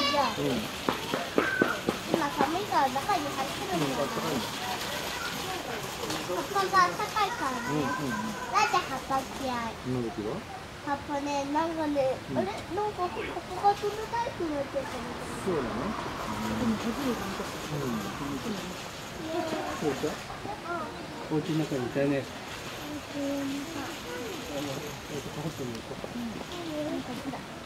じゃん。今寒いから中に入ってるんだよね。葉っぱが暖かいからね。なんで葉っぱ嫌い？葉っぱね、なんかね、あれ、なんかここが冷たいくなってる。 そうなの？そうか。お家の中にいたよね。 うん。